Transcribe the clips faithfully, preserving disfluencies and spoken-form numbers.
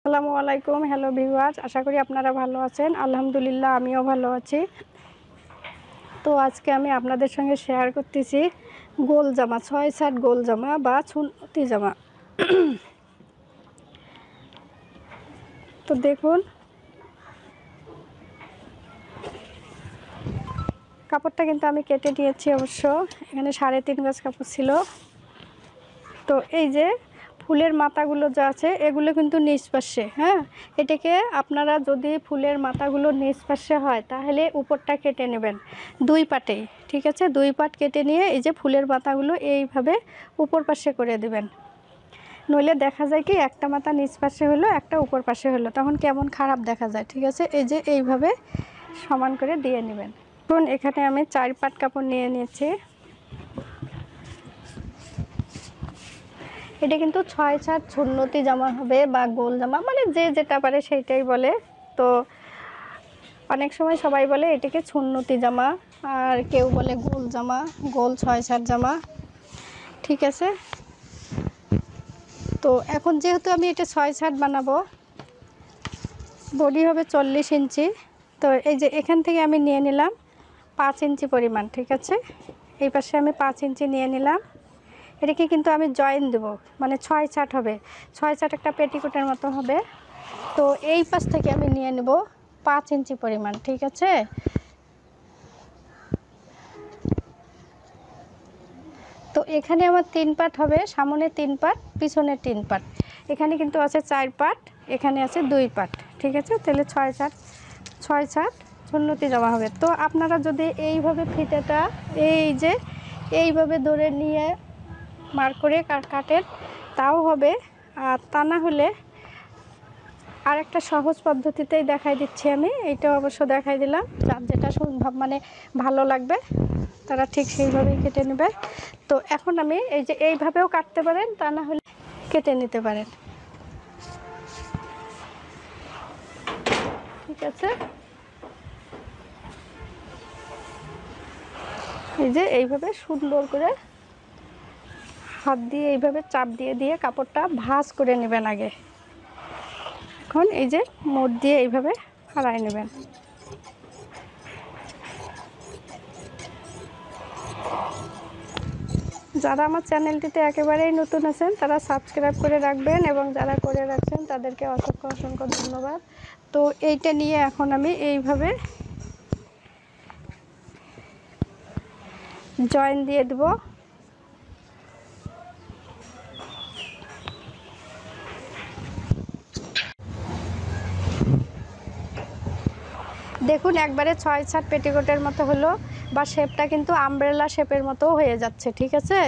আসসালামু আলাইকুম। Hello viewers, আশা করি আপনারা ভালো আছেন। আলহামদুলিল্লাহ আমিও ভালো আছি। তো আজকে আমি আপনাদের সঙ্গে শেয়ার করতেছি গোল জামা, ছয় সাত গোল জামা বা সুন্নতি জামা। তো দেখুন, কাপড়টা কিন্তু আমি কেটে নিয়েছি। অবশ্য এখানে সাড়ে তিন গজ কাপড় ছিল। তো এই যে ফুলের মাথাগুলো যা আছে এগুলো কিন্তু নিচ পাশে, হ্যাঁ, এটাকে আপনারা যদি ফুলের মাথাগুলো নিচ পাশে হয় তাহলে উপরটা কেটে নেবেন দুই পাটেই, ঠিক আছে। দুই পাট কেটে নিয়ে এই যে ফুলের মাথাগুলো এইভাবে উপর পাশে করে দেবেন। নইলে দেখা যায় কি একটা মাথা নিচ পাশে হলো, একটা উপর পাশে হলো, তখন কেমন খারাপ দেখা যায়, ঠিক আছে। এই যে এইভাবে সমান করে দিয়ে নেবেন। এখন এখানে আমি চার পাট কাপড় নিয়ে নিয়েছি। এটা কিন্তু ছয় সাত সুন্নতি জামা হবে বা গোল জামা, মানে যে যেটা পারে সেইটাই বলে। তো অনেক সময় সবাই বলে এটাকে সুন্নতি জামা, আর কেউ বলে গোল জামা, গোল ছয় সাত জামা, ঠিক আছে। তো এখন যেহেতু আমি এটা ছয় সাত বানাবো, বডি হবে চল্লিশ ইঞ্চি। তো এই যে এখান থেকে আমি নিয়ে নিলাম পাঁচ ইঞ্চি পরিমাণ, ঠিক আছে। এই পাশে আমি পাঁচ ইঞ্চি নিয়ে নিলাম। এটাকে কিন্তু আমি জয়েন দেব, মানে ছয় চাট হবে, ছয় চাট একটা পেটিকোটের মতো হবে। তো এই পাশ থেকে আমি নিয়ে নেব পাঁচ ইঞ্চি পরিমাণ, ঠিক আছে। তো এখানে আমার তিন পাট হবে, সামনে তিন পাট, পিছনে তিন পাট। এখানে কিন্তু আছে চার পাট, এখানে আছে দুই পাট, ঠিক আছে। তাহলে ছয় চাট ছয় চাট সুন্নতি জামা হবে। তো আপনারা যদি এইভাবে ফিতেটা এই যে এইভাবে ধরে নিয়ে মার করে কাটেন তাও হবে, আর তা না হলে আর একটা সহজ পদ্ধতিতেই দেখাই দিচ্ছি আমি। এইটাও অবশ্য দেখাই দিলাম, যার যেটা সম্ভব মানে ভালো লাগবে তারা ঠিক সেইভাবেই কেটে নেবে। তো এখন আমি এই যে এইভাবেও কাটতে পারেন, তা না হলে কেটে নিতে পারেন, ঠিক আছে। এই যে এইভাবে সুন্দর করে হাত দিয়ে এইভাবে চাপ দিয়ে দিয়ে কাপড়টা ভাঁজ করে নেবেন আগে। এখন এই যে মোড় দিয়ে এইভাবে হারাই নেবেন। যারা আমার চ্যানেলটিতে একেবারেই নতুন আছেন তারা সাবস্ক্রাইব করে রাখবেন, এবং যারা করে রাখছেন তাদেরকে অসংখ্য অসংখ্য ধন্যবাদ। তো এইটা নিয়ে এখন আমি এইভাবে জয়েন দিয়ে দেব। দেখুন একবারে ছয় সাত পেটিকোটের মতো হলো, বা শেপটা কিন্তু আমব্রেলা শেপের মতো হয়ে যাচ্ছে, ঠিক আছে।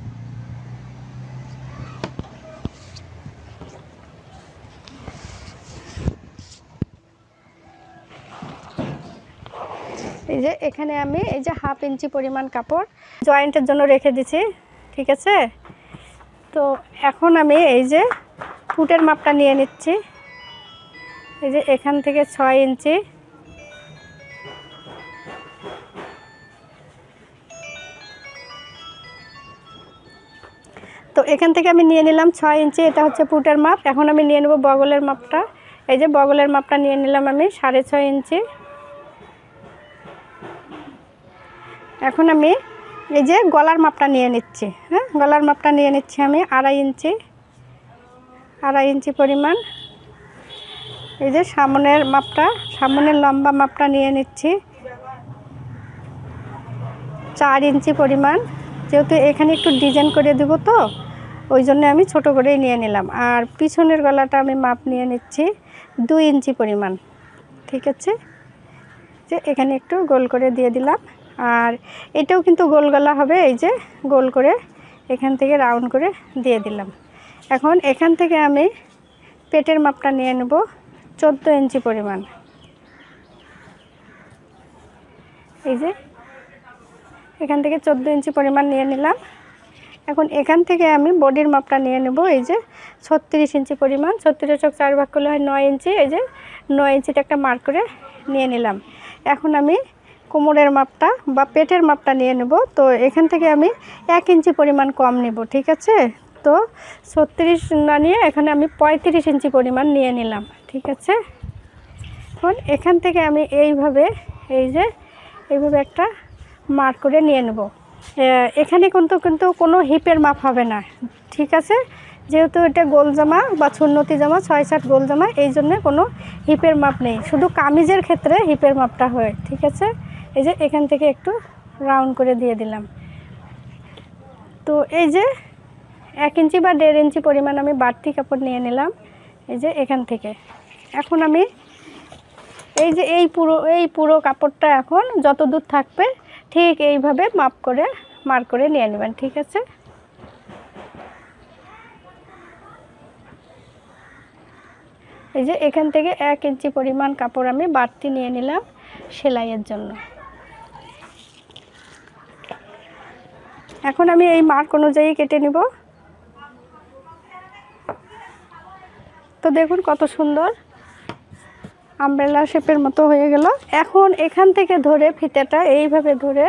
এই যে এখানে আমি এই যে হাফ ইঞ্চি পরিমাণ কাপড় জয়েন্টের জন্য রেখে দিছি, ঠিক আছে। তো এখন আমি এই যে ফুটের মাপটা নিয়ে নিচ্ছি। এই যে এখান থেকে ছয় ইঞ্চি, তো এখান থেকে আমি নিয়ে নিলাম ছয় ইঞ্চি, এটা হচ্ছে ফুটের মাপ। এখন আমি নিয়ে নেব বগলের মাপটা। এই যে বগলের মাপটা নিয়ে নিলাম আমি সাড়ে ছয় ইঞ্চি। এখন আমি এই যে গলার মাপটা নিয়ে নিচ্ছি, হ্যাঁ, গলার মাপটা নিয়ে নিচ্ছি আমি আড়াই ইঞ্চি, আড়াই ইঞ্চি পরিমাণ। এই যে সামনের মাপটা, সামনের লম্বা মাপটা নিয়ে নিচ্ছি চার ইঞ্চি পরিমাণ। যেহেতু এখানে একটু ডিজাইন করে দেবো, তো ওই জন্য আমি ছোট করেই নিয়ে নিলাম। আর পিছনের গলাটা আমি মাপ নিয়ে নিচ্ছি দুই ইঞ্চি পরিমাণ, ঠিক আছে। যে এখানে একটু গোল করে দিয়ে দিলাম। আর এটাও কিন্তু গোল গলা হবে, এই যে গোল করে এখান থেকে রাউন্ড করে দিয়ে দিলাম। এখন এখান থেকে আমি পেটের মাপটা নিয়ে নেব চোদ্দো ইঞ্চি পরিমাণ। এই যে এখান থেকে চোদ্দো ইঞ্চি পরিমাণ নিয়ে নিলাম। এখন এখান থেকে আমি বডির মাপটা নিয়ে নেব এই যে ছত্রিশ ইঞ্চি পরিমাণ। ছত্রিশ চক চার ভাগ করলে হয় নয় ইঞ্চি। এই যে নয় ইঞ্চিটা একটা মার্ক করে নিয়ে নিলাম। এখন আমি কোমরের মাপটা বা পেটের মাপটা নিয়ে নেব। তো এখান থেকে আমি এক ইঞ্চি পরিমাণ কম নেব, ঠিক আছে। তো ছত্রিশ না নিয়ে এখানে আমি পঁয়ত্রিশ ইঞ্চি পরিমাণ নিয়ে নিলাম, ঠিক আছে। এখন এখান থেকে আমি এইভাবে এই যে এইভাবে একটা মার্ক করে নিয়ে নেব। এখানে কিন্তু কিন্তু কোনো হিপের মাপ হবে না, ঠিক আছে। যেহেতু এটা গোল জামা বা সুন্নতি জামা, ছয় সাত গোল জামা, এই জন্যে কোনো হিপের মাপ নেই, শুধু কামিজের ক্ষেত্রে হিপের মাপটা হয়, ঠিক আছে। এই যে এখান থেকে একটু রাউন্ড করে দিয়ে দিলাম। তো এই যে এক ইঞ্চি বা দেড় ইঞ্চি পরিমাণ আমি বাড়তি কাপড় নিয়ে নিলাম এই যে এখান থেকে। এখন আমি এই যে এই পুরো এই পুরো কাপড়টা এখন যত দূর থাকবে ঠিক এইভাবে মাপ করে মার্ক করে নিয়ে নেবেন, ঠিক আছে। এই যে এখান থেকে এক ইঞ্চি পরিমাণ কাপড় আমি বাড়তি নিয়ে নিলাম সেলাইয়ের জন্য। এখন আমি এই মার্ক অনুযায়ী কেটে নিব। তো দেখুন কত সুন্দর আমব্রেলা শেপের মতো হয়ে গেল। এখন এখান থেকে ধরে ফিতাটা এইভাবে ধরে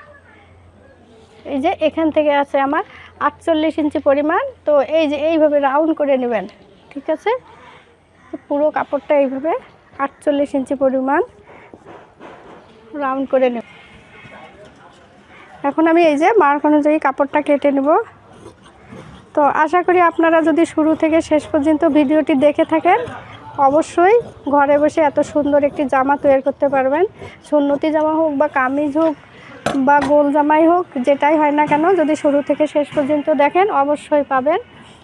এই যে এখান থেকে আছে আমার আটচল্লিশ ইঞ্চি পরিমাণ, তো এই যে এইভাবে রাউন্ড করে নেবেন, ঠিক আছে। পুরো কাপড়টা এইভাবে আটচল্লিশ ইঞ্চি পরিমাণ রাউন্ড করে নেব। এখন আমি এই যে মার্ক অনুযায়ী কাপড়টা কেটে নেব। তো আশা করি আপনারা যদি শুরু থেকে শেষ পর্যন্ত ভিডিওটি দেখে থাকেন অবশ্যই ঘরে বসে এত সুন্দর একটি জামা তৈরি করতে পারবেন। সুন্নতি জামা হোক বা কামিজ হোক বা গোল জামাই হোক, যেটাই হয় না কেন, যদি শুরু থেকে শেষ পর্যন্ত দেখেন অবশ্যই পাবেন।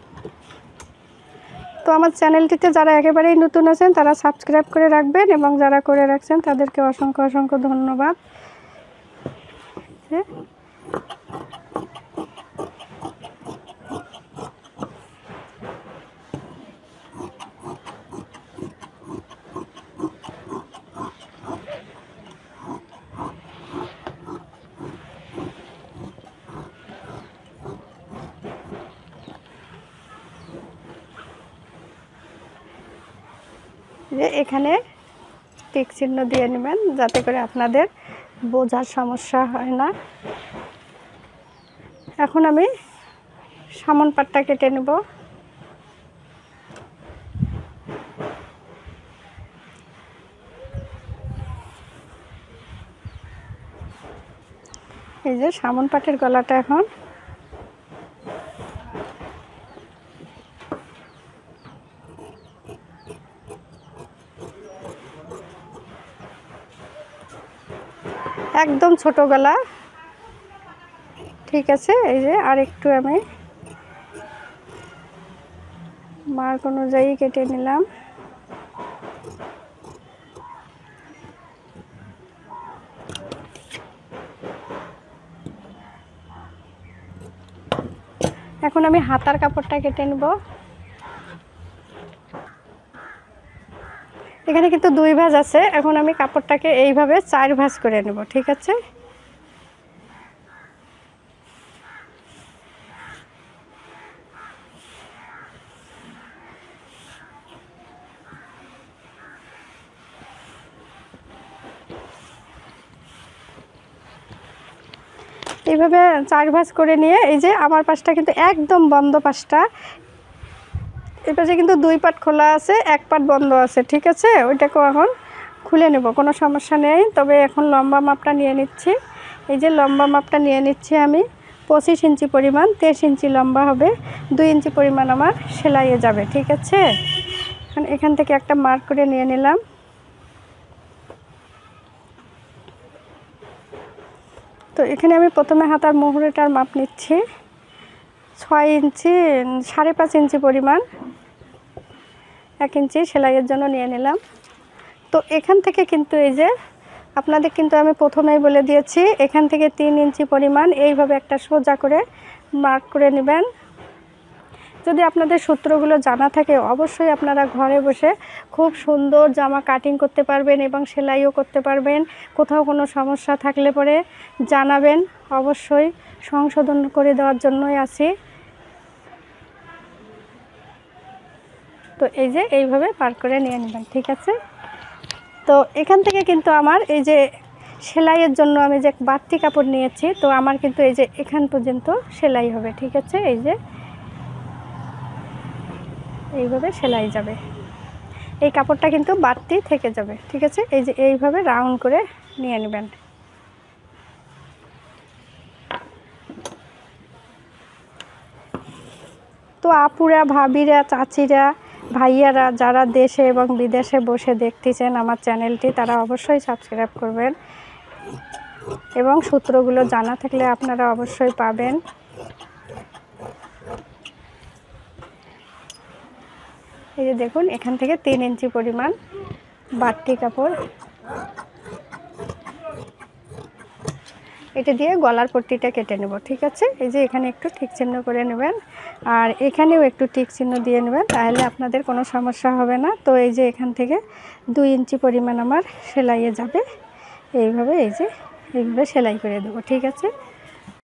তো আমার চ্যানেলটিতে যারা একেবারেই নতুন আছেন তারা সাবস্ক্রাইব করে রাখবেন, এবং যারা করে রাখছেন তাদেরকে অসংখ্য অসংখ্য ধন্যবাদ। যে এখানে টিক চিহ্ন দিয়ে নেবেন যাতে করে আপনাদের বোঝার সমস্যা হয় না। এখন আমি সামন পাটটা কেটে নেব। এই যে সামন পাটের গলাটা এখন একদম ছোট গলা, ঠিক আছে। এই যে আর একটু আমি মার্ক অনুযায়ী কেটে নিলাম। এখন আমি হাতার কাপড়টা কেটে নেব। এখানে কিন্তু দুই ভাঁজ আছে, এখন আমি কাপড়টাকে এইভাবে চার ভাঁজ করে নেব, ঠিক আছে। এইভাবে চার ভাঁজ করে নিয়ে এই যে আমার পাশটা কিন্তু একদম বন্ধ, পাশটা এই পাশে কিন্তু দুই পাট খোলা আছে, এক পাট বন্ধ আছে, ঠিক আছে। ওইটাকেও এখন খুলে নেব, কোনো সমস্যা নেই। তবে এখন লম্বা মাপটা নিয়ে নিচ্ছি। এই যে লম্বা মাপটা নিয়ে নিচ্ছি আমি পঁচিশ ইঞ্চি পরিমাণ, তেইশ ইঞ্চি লম্বা হবে, দুই ইঞ্চি পরিমাণ আমার সেলাইয়ে যাবে, ঠিক আছে। এখন এখান থেকে একটা মার্ক করে নিয়ে নিলাম। তো এখানে আমি প্রথমে হাতার মুহুরিটার মাপ নিচ্ছি ছয় ইঞ্চি, সাড়ে পাঁচ ইঞ্চি পরিমাণ, এক ইঞ্চি সেলাইয়ের জন্য নিয়ে নিলাম। তো এখান থেকে কিন্তু এই যে আপনাদের কিন্তু আমি প্রথমেই বলে দিয়েছি, এখান থেকে তিন ইঞ্চি পরিমাণ এইভাবে একটা সোজা করে মার্ক করে নেবেন। যদি আপনাদের সূত্রগুলো জানা থাকে অবশ্যই আপনারা ঘরে বসে খুব সুন্দর জামা কাটিং করতে পারবেন এবং সেলাইও করতে পারবেন। কোথাও কোনো সমস্যা থাকলে পরে জানাবেন, অবশ্যই সংশোধন করে দেওয়ার জন্যই আছি। তো এই যে এইভাবে পার করে নিয়ে নেবেন, ঠিক আছে। তো এখান থেকে কিন্তু আমার এই যে সেলাইয়ের জন্য আমি যে বাড়তি কাপড় নিয়েছি, তো আমার কিন্তু এই যে এখান পর্যন্ত সেলাই হবে, ঠিক আছে। এই যে এইভাবে সেলাই যাবে। এই কাপড়টা কিন্তু বাড়তি থেকে যাবে, ঠিক আছে। এই যে এইভাবে রাউন্ড করে নিয়ে নেবেন। তো আপুরা, ভাবিরা, চাচিরা, ভাইয়ারা যারা দেশে এবং বিদেশে বসে দেখতেছেন আমার চ্যানেলটি, তারা অবশ্যই সাবস্ক্রাইব করবেন এবং সূত্রগুলো জানা থাকলে আপনারা অবশ্যই পাবেন। এই যে দেখুন, এখান থেকে তিন ইঞ্চি পরিমাণ বাড়তি কাপড়, এটা দিয়ে গলার পট্টিটা কেটে নেব, ঠিক আছে। এই যে এখানে একটু টিক চিহ্ন করে নেবেন আর এখানেও একটু টিক চিহ্ন দিয়ে নেবেন, তাহলে আপনাদের কোনো সমস্যা হবে না। তো এই যে এখান থেকে দুই ইঞ্চি পরিমাণ আমার সেলাইয়ে যাবে, এইভাবে এই যে এইভাবে সেলাই করে দেবো, ঠিক আছে।